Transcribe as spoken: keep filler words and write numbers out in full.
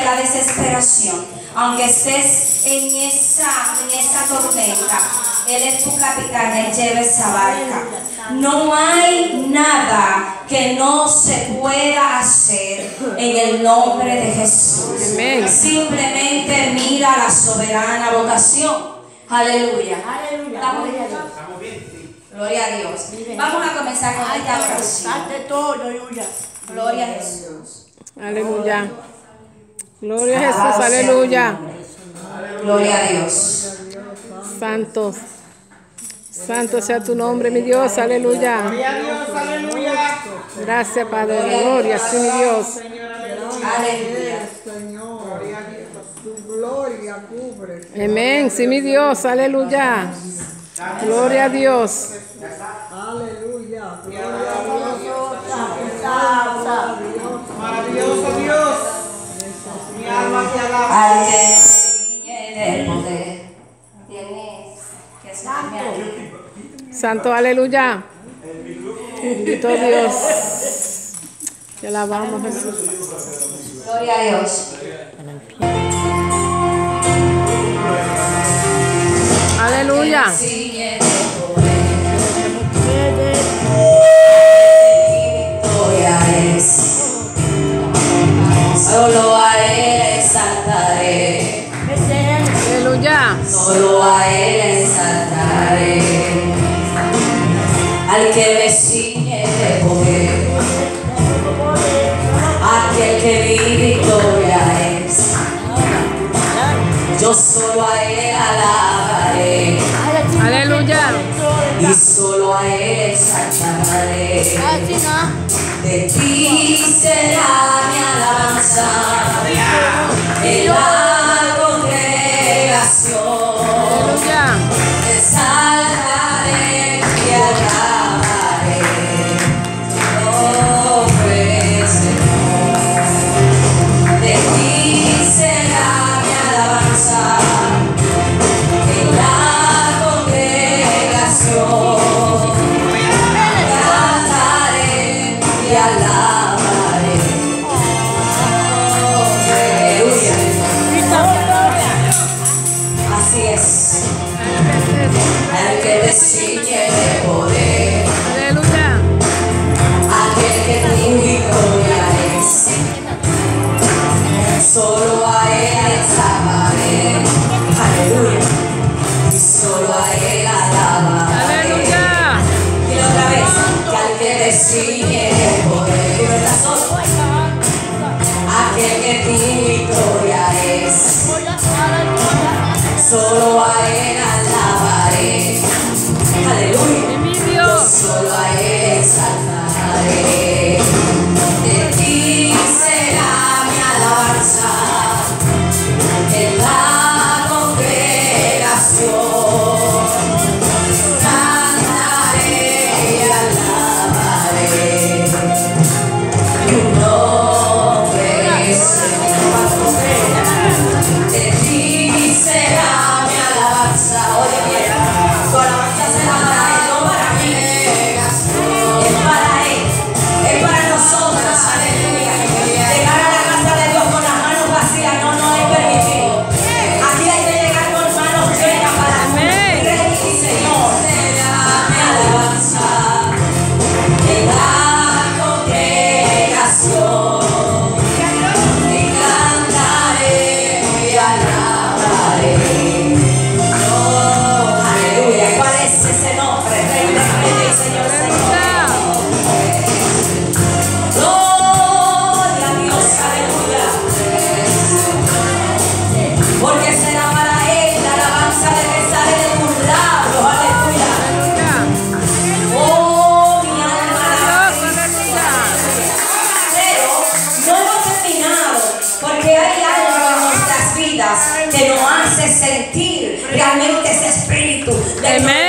la desesperación, aunque estés en esa, en esa tormenta, Él es tu capitán, Él lleva esa barca. No hay nada que no se pueda hacer en el nombre de Jesús. Amén. Simplemente mira la soberana vocación. Aleluya. Aleluya. ¿Estamos bien? Estamos bien, sí. Gloria a Dios. Vamos a comenzar con esta oración. Ante todo, aleluya. Gloria a Jesús. Aleluya. Gloria a Jesús, aleluya. Gloria a Dios. Santo. Santo sea tu nombre, mi Dios, aleluya. Gloria a Dios, aleluya. Gracias, Padre, gloria, sí, mi Dios. Señor, aleluya. Aleluya. Señor, Gloria a Dios. tu gloria cubre. Amén, sí, mi Dios, aleluya. Gloria a Dios. Aleluya. Gloria Maravilloso Dios. Mi alma te alaba. Al que ciñe del poder. Tienes que escucharme. Santo, aleluya. Bendito Dios. Te alabamos, Jesús. Gloria a Dios. Aleluya. Ciñe del poder. Victoria es. Solo a Él exaltaré. Aleluya. Solo a Él exaltaré. Al que me ciñe de poder, aquel que mi victoria es. Yo solo a Él alabaré Aleluya. y solo a Él exaltaré. De ti será mi alabanza en la congregación. Aleluya. Te salvaré y alabaré. Oh, pues, Señor. De ti será mi alabanza en la congregación. Cantaré y alabaré. Oh, aleluya. Así es. Al que me ciñe de poder, Aleluya. aquel que tu victoria es. Solo a Él exaltaré. Aleluya. Y solo a Él alabaré. Aleluya. Y otra vez, que al que me ciñe de poder, ¿y verdad solo? Aquel que tu victoria es. Solo a Él alabaré. Aleluya. Mi Yo Dios. solo a Él exaltaré. De ti será mi alabanza en la congregación. Cantaré y alabaré tu nombre, Señor. De ti será mi alabanza. Oye bien, tu alabanza será para Él, no para mí. Es para Él, es para nosotros. Aleluya. Llegar a la casa de Dios con las manos vacías no nos es permitido. Aquí hay que llegar con manos llenas para Amén. Rey y Señor. Será mi alabanza en la congregación. Y cantaré y alabaré. Oh, aleluya. ¿Cuál es ese nombre? Rey de Reyes y Señor, Señor. Gloria a Dios, aleluya. Porque será para Él la alabanza de que sale de tus labios, aleluya. Aleluya. Oh, mi alma. Dios, aleluya. Pero no hemos terminado, porque hay algo en nuestras vidas que nos hace sentir realmente ese espíritu de Amén.